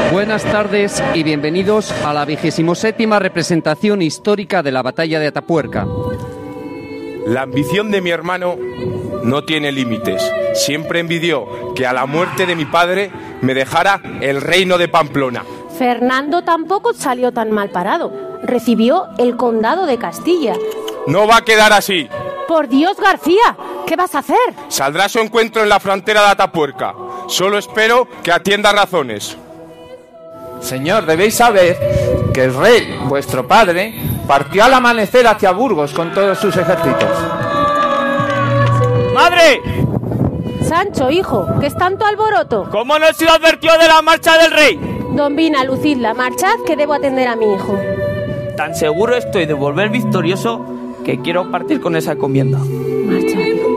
Buenas tardes y bienvenidos a la 27ª representación histórica de la Batalla de Atapuerca. La ambición de mi hermano no tiene límites. Siempre envidió que a la muerte de mi padre me dejara el reino de Pamplona. Fernando tampoco salió tan mal parado. Recibió el condado de Castilla. No va a quedar así. ¡Por Dios, García! ¿Qué vas a hacer? Saldrá a su encuentro en la frontera de Atapuerca. Solo espero que atienda razones. Señor, debéis saber que el rey, vuestro padre, partió al amanecer hacia Burgos con todos sus ejércitos. ¡Madre! Sancho, hijo, ¿qué es tanto alboroto? ¿Cómo no se advirtió de la marcha del rey? Don Vina, lucidla, marchad que debo atender a mi hijo. Tan seguro estoy de volver victorioso que quiero partir con esa encomienda. Marchad, hijo.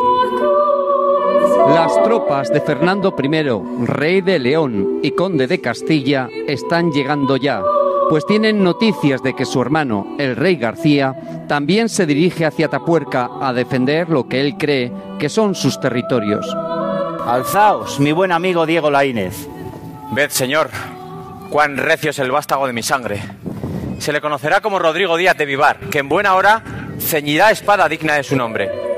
Las tropas de Fernando I, rey de León y conde de Castilla, están llegando ya, pues tienen noticias de que su hermano, el rey García, también se dirige hacia Atapuerca a defender lo que él cree que son sus territorios. Alzaos, mi buen amigo Diego Laínez. Ved, señor, cuán recio es el vástago de mi sangre. Se le conocerá como Rodrigo Díaz de Vivar, que en buena hora ceñirá espada digna de su nombre.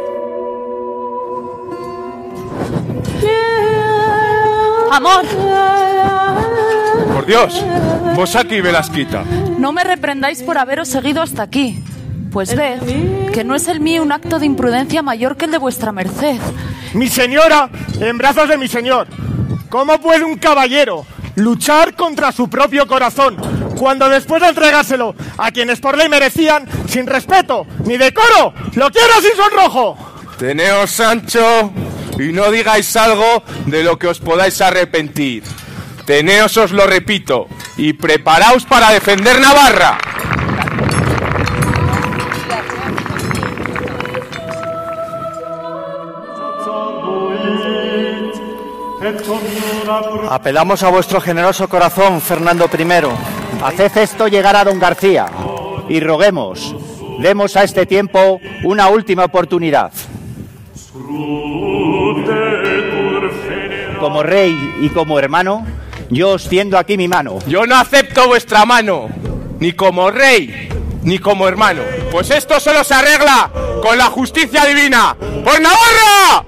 ¡Amor! Por Dios, vos aquí Velasquita. No me reprendáis por haberos seguido hasta aquí. Pues ved que no es el mío un acto de imprudencia mayor que el de vuestra merced. ¡Mi señora, en brazos de mi señor! ¿Cómo puede un caballero luchar contra su propio corazón cuando después de entregárselo a quienes por ley merecían, sin respeto ni decoro, lo quiero sin sonrojo? Teneos, Sancho, y no digáis algo de lo que os podáis arrepentir. Teneos, os lo repito, y preparaos para defender Navarra. Apelamos a vuestro generoso corazón, Fernando I. Haced esto llegar a don García y roguemos, demos a este tiempo una última oportunidad. Como rey y como hermano, yo os tiendo aquí mi mano. Yo no acepto vuestra mano, ni como rey, ni como hermano, pues esto solo se arregla con la justicia divina. ¡Por Navarra!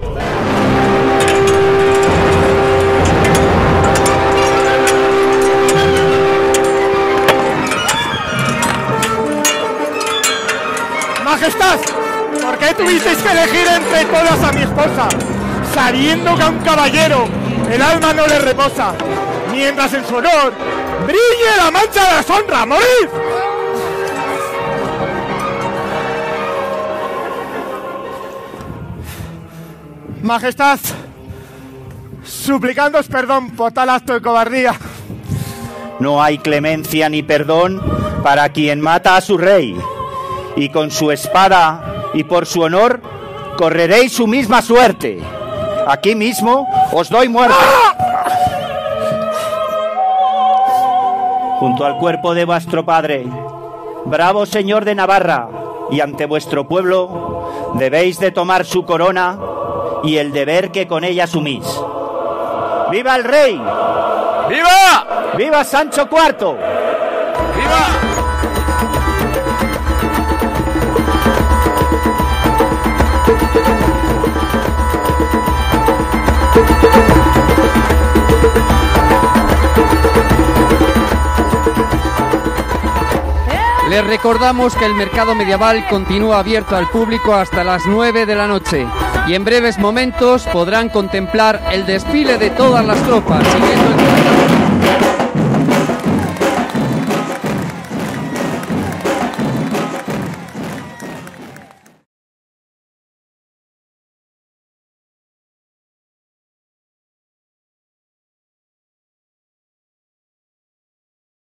Majestad, ¿por qué tuvisteis que elegir entre todas a mi esposa, sabiendo que a un caballero el alma no le reposa, mientras en su honor brille la mancha de deshonra? ¡Morid! Majestad, suplicándoos perdón por tal acto de cobardía. No hay clemencia ni perdón para quien mata a su rey, y con su espada y por su honor correréis su misma suerte. Aquí mismo os doy muerte. Junto al cuerpo de vuestro padre, bravo señor de Navarra, y ante vuestro pueblo debéis de tomar su corona y el deber que con ella asumís. ¡Viva el rey! ¡Viva! ¡Viva Sancho IV! ¡Viva! Les recordamos que el mercado medieval continúa abierto al público hasta las 9 de la noche y en breves momentos podrán contemplar el desfile de todas las tropas siguiendo el